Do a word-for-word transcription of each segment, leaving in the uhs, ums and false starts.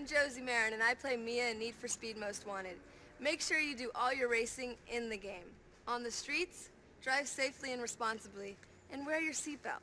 I'm Josie Marin, and I play Mia in Need for Speed Most Wanted. Make sure you do all your racing in the game. On the streets, drive safely and responsibly, and wear your seatbelt.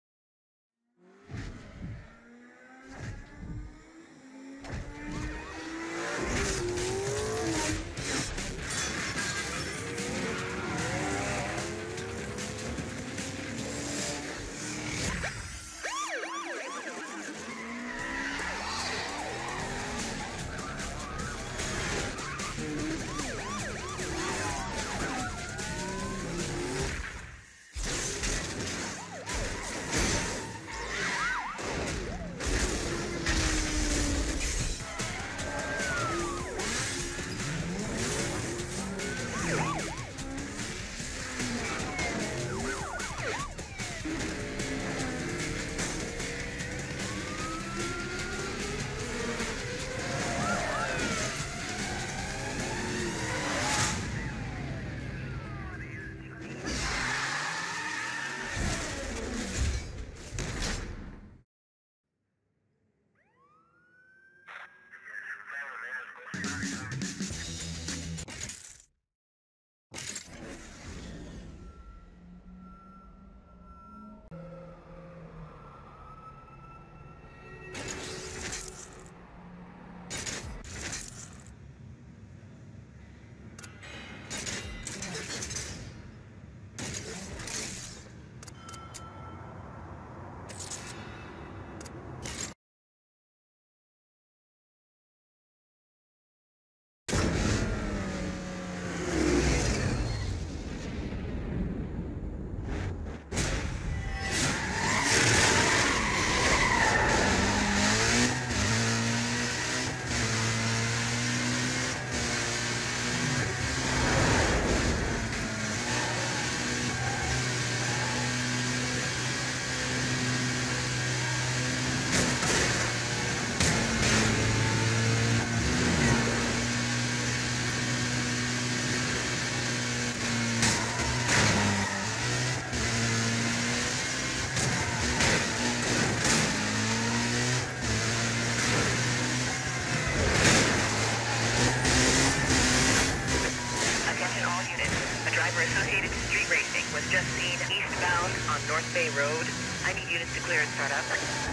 Associated Street Racing was just seen eastbound on North Bay Road. I need units to clear and start up.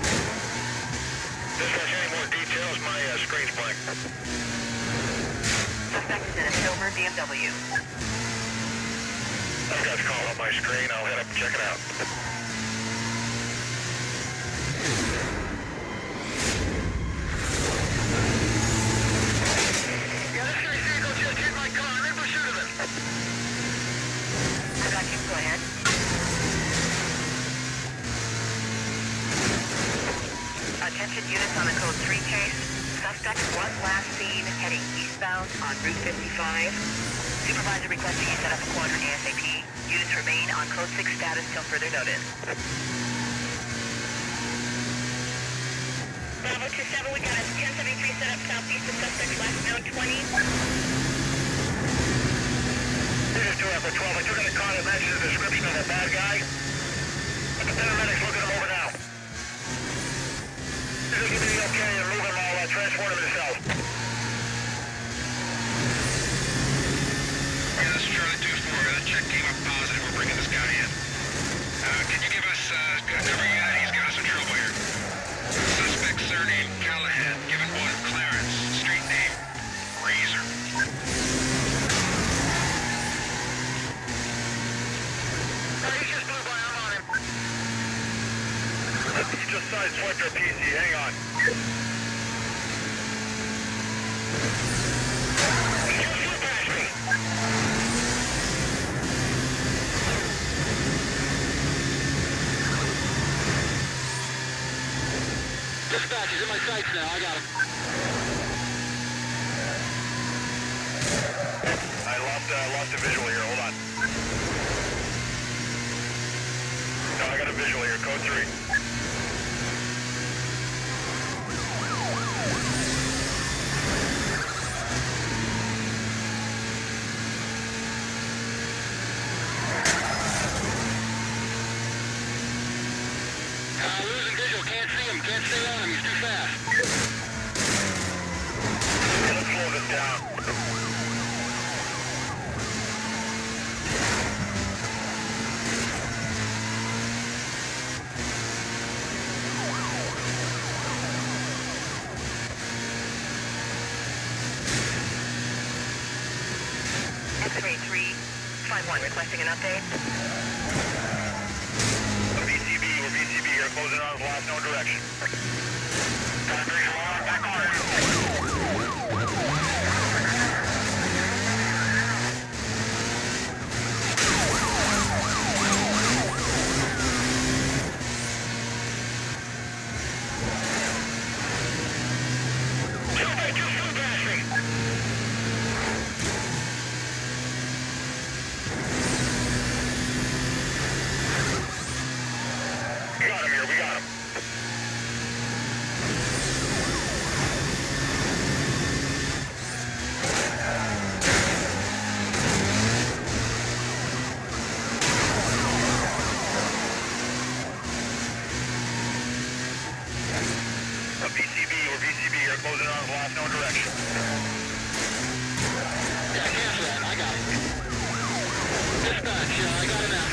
Dispatch, any more details? My uh, screen's blank. Suspect is in a silver B M W. I've got a call on my screen. I'll head up and check it out. Yeah, this guy's vehicle just hit my car. I'm in pursuit of him. I got you. Go ahead. Attention units on a code three chase. Suspect was last seen heading eastbound on Route fifty-five. Supervisor requesting you set up a quadrant ASAP. Units remain on code six status till further notice. Bravo two seven, we got a ten seventy-three set up southeast of suspect last known twenty. This is two Alpha twelve. I took in a car that matches the description of a bad guy. But the paramedics looking him over now. This is giving me the okay and move him all, uh, transport him to south. Yeah, this is Charlie two four. Uh, check came up positive. We're bringing this guy in. Uh, can you give us uh, cover unit? He's got us some trouble here. Suspect surname Callahan. Given one Clarence. Street name Razor. Hey, he just blew by. I'm on him. He just sideswiped our P C. Hang on. He just flew past me. Dispatch, he's in my sights now. I got him. I lost, uh, lost a visual here. Hold on. No, I got a visual here. Code three. Uh, losing visual. Can't see him. Can't stay on him. He's too fast. Dispatch, he's in my sights now. I got him. Uh, losing visual. Can't see him. Can't stay on him. He's too fast. Dispatch, he's in my sights now. I got him. Uh, losing visual. Can't see him. Can't stay on him. He's too fast. five one, requesting an update. V C B, we're V C B here, closing on the last known direction. Back on. Closing on the last known direction. Yeah, cancel that. I got it. Dispatch, uh, I got it now.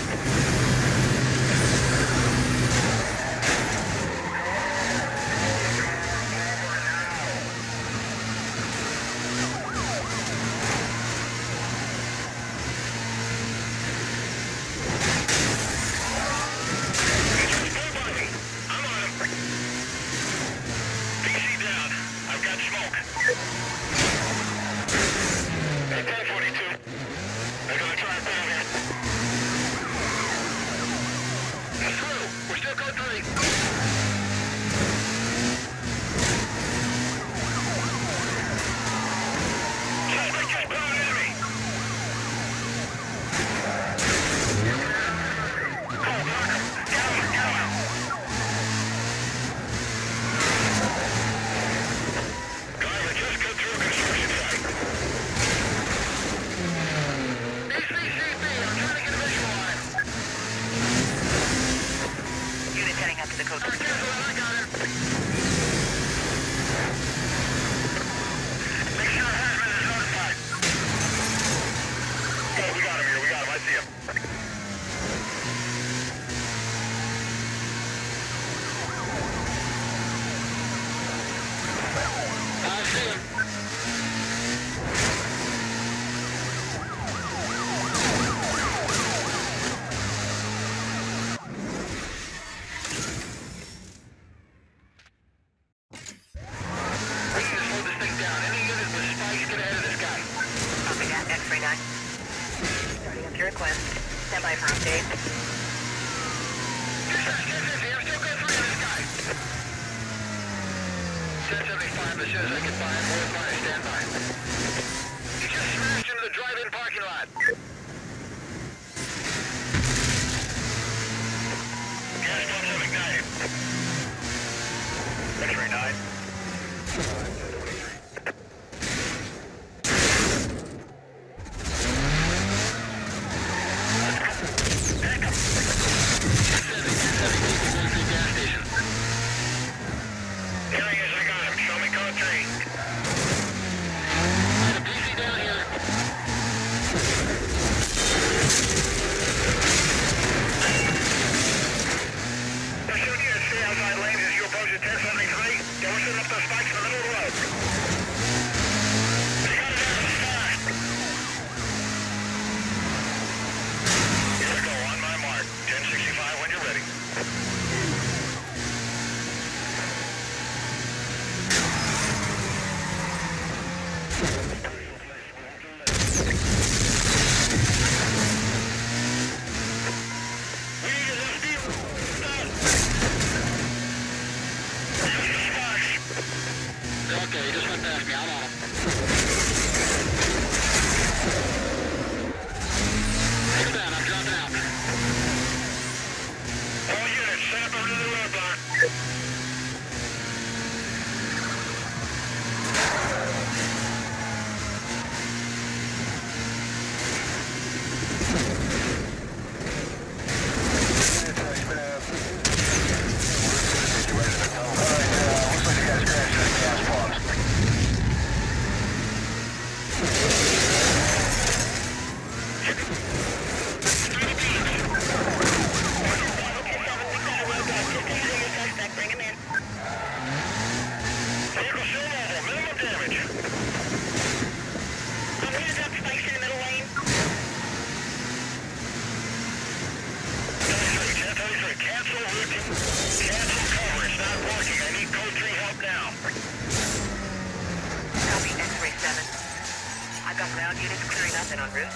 Ground units clearing up and en route.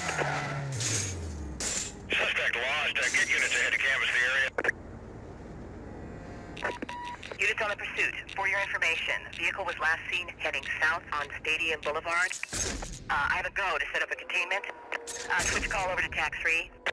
Suspect lost. Uh, get units ahead to canvass the area. Units on the pursuit. For your information, vehicle was last seen heading south on Stadium Boulevard. Uh, I have a go to set up a containment. Uh, switch call over to T A C three.